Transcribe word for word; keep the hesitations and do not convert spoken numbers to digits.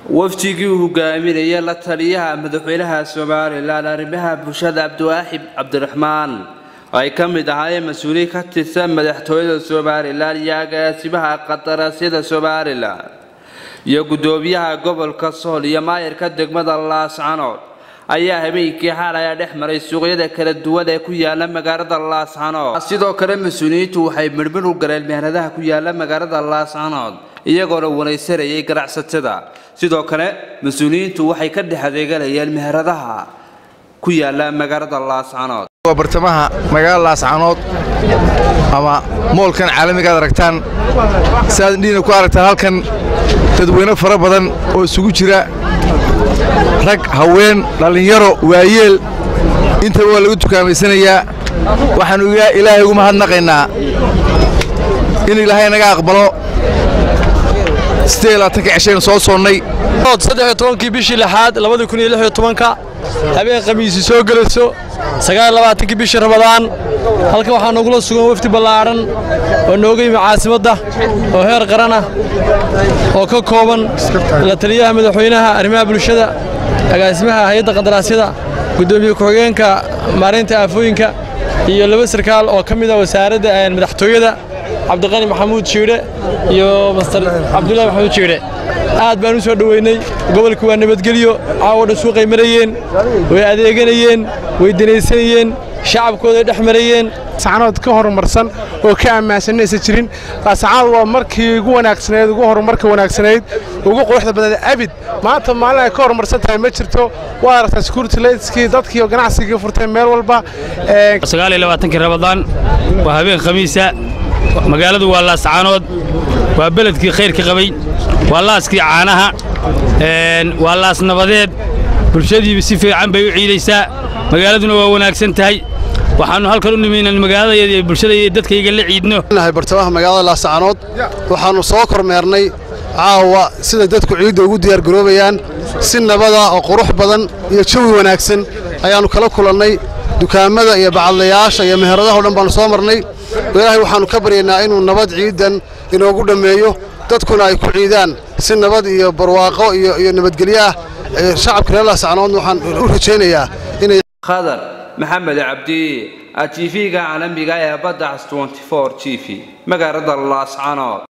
waftigii uu hogaaminayay la taliyaha madaxweynaha Soomaaliland arrimaha bulshada Abdiwaaxid Cabdiraxmaan ay ka mid ahaayeen mas'uuliyiin ka tirsan madaxtooyada Soomaaliland iyo agaasimaha qandaraasyada Soomaaliland iyo gudoomiyaha gobolka Sool iyo maayirka degmada Laascaanood ayaa habeenkii xalay dhex maray suuqyada kala duwan ee ku yaala magaalada Laascaanood sidoo kale mas'uuliyiintu waxay midmid u galeen meheradaha ku yaala magaalada Laascaanood iyagoo wareysanayay ganacsatada sidoo kale mas'uuliyiintu waxay ka dhaxadeeganayeen meheradaha ku yaala magaalada Laascaanood bartamaha magaalada Laascaanood ama moolkan caalamiga ah aragtaan saadina ku aragtaan halkan dadweyne fara badan oo isugu jira rag haween dhalinyaro waayeel inta waa lagu tukaameysanayaa waxaan ilaahay ugu mahadnaqaynaa in ilaahay naga aqbalo sideedatanka cisheen soo soonnay saddex iyo tobankii bishii lixaad laba kun iyo lix iyo tobanka habeen khamiis soo galayso sagaal iyo labaatankii bishii Ramadaan halka waxaa nagu sugan wafdi ballaaran oo nooga yimid caasimadda oo heer qaran ah oo ka kooban la taliyaha madaxweynaha arrimaha bulshada agaasimaha hay'adda qandaraasyada gudoomiye ku-xigeenka maareynta aafooyinka iyo laba sarkaal oo ka mid ah wasaaradda madaxtooyada Cabdiqani Maxamuud Jiire iyo Master Cabdullaahi Maxamuud Jiire aad baan u soo dhaweynay gobolka waa nabadgeliyo caawada suuqay marayeen way adeeganayeen way dinaysanayeen shacabkooda dhex marayeen Laascaanood ka horumarsan oo ka amaasanaysa jirin Laascaanood waa markii ugu wanaagsaneed ugu horumarka wanaagsaneed ugu quruxda badan abid maanta maalin ka horumarsan tahay ma jirto waa aragtaa security lights-kii dadkii oo ganacsiga furtay meel walba sagaal iyo labaatankii Ramadaan waa habeen khamiisa magaaladu waa Laascaanood waa beledkii khayrka qabay waa laaskii caanaha een waa laas nabadeed bulshadiiba si fiican bay u ciidaysaa magaaladuna waa wanaagsan tahay waxaanu halkan u nimeynaa magaalada iyo bulshada iyo dadkayga la ciidno nahay bartamaha magaalada Laascaanood waxaanu soo kormeernay caawa sida dadku ciidda ugu diyaar garoobayaan si nabada oo qurux badan iyo jawi wanaagsan ayaanu kala kulannay dukaamada iyo bacadlayaasha iyo meheradaha oo dhan baan soo marnay ilaahay waxaanu ka baryaynaa inuu nabad ciidan inoogu dhameeyo dadkuna ay ku ciidaan si nabad iyo barwaaqo iyo iyo nabadgelyo ah shacabka reer Laascaanood waxaan u rajaynayaa inay Khadar Maxamed Abdi T V-ga caalamiga ee badda twenty-four T V magaalada Laascaanood